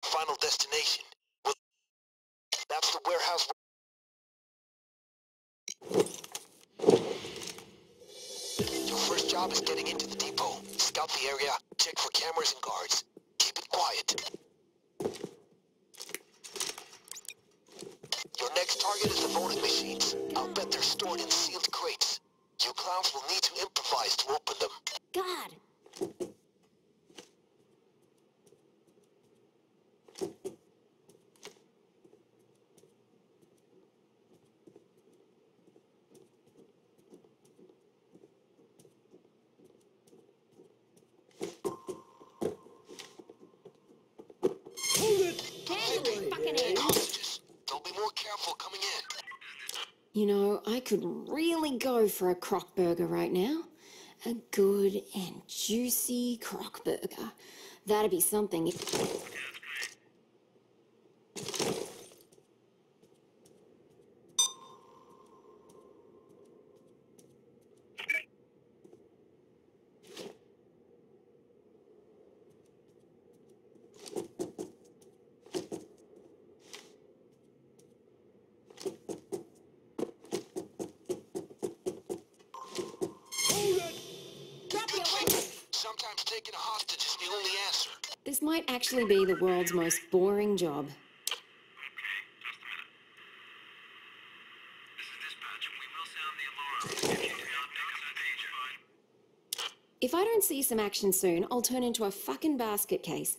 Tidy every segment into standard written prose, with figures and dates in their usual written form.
final destination. Well, that's the warehouse. Your first job is getting into the depot. Scout the area, check for cameras and guards. Keep it quiet. Your next target is the voting machines. I'll bet they're stored in sealed crates. You clowns will need to improvise to open them. God! Hostages. They'll be more careful coming in. You know, I could really go for a croc burger right now. A good and juicy croc burger. That'd be something. Sometimes taking a hostage is the only answer. This might actually be the world's most boring job. If I don't see some action soon, I'll turn into a fucking basket case.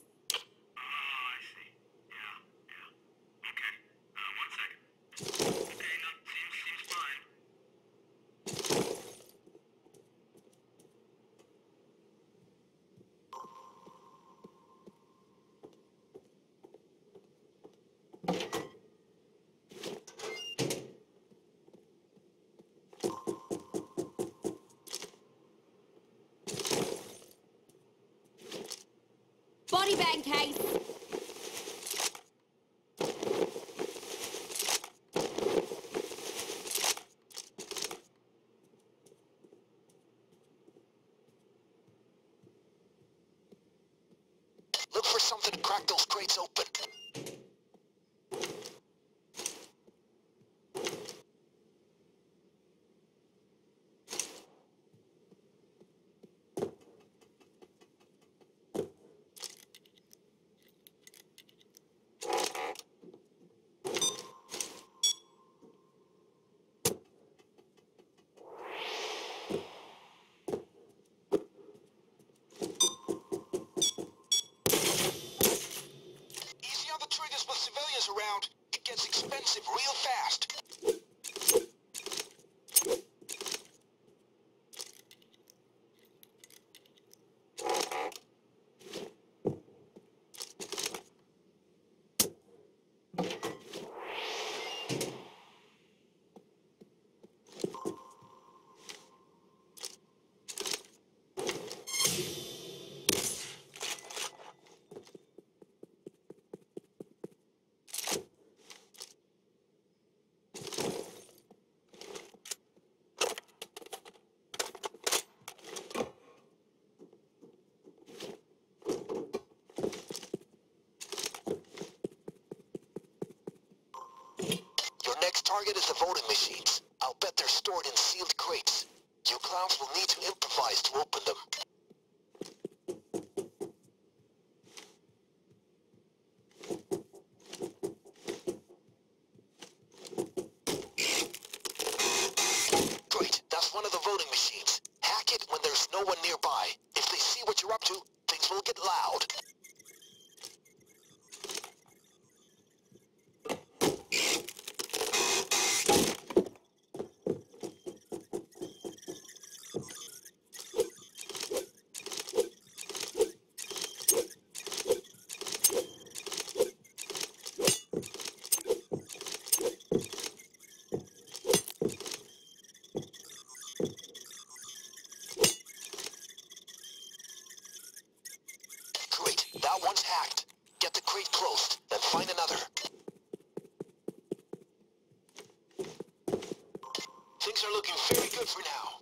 Body bag case! Look for something to crack those crates open. Easy on the triggers with civilians around. It gets expensive real fast. Your next target is the voting machines. I'll bet they're stored in sealed crates. You clowns will need to improvise to open them. Great, that's one of the voting machines. Hack it when there's no one nearby. If they see what you're up to, things will get loud. Great, that one's hacked. Get the crate closed, then find another. Things are looking very good for now.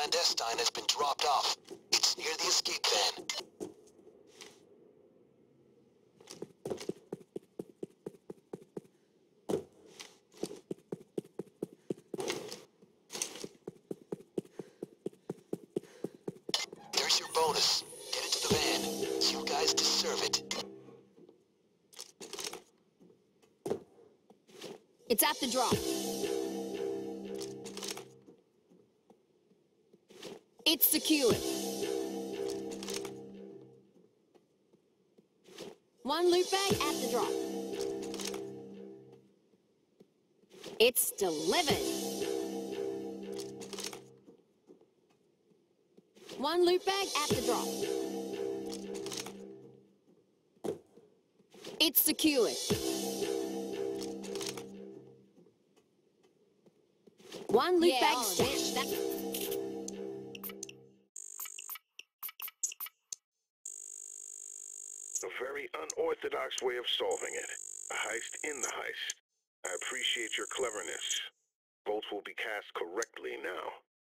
clandestine has been dropped off. It's near the escape van. There's your bonus. Get into the van. You guys deserve it. It's at the drop. It's secured. One loot bag at the drop. It's delivered. One loot bag at the drop. It's secured. One loot bag stashed. A very unorthodox way of solving it. A heist in the heist. I appreciate your cleverness. Votes will be cast correctly now.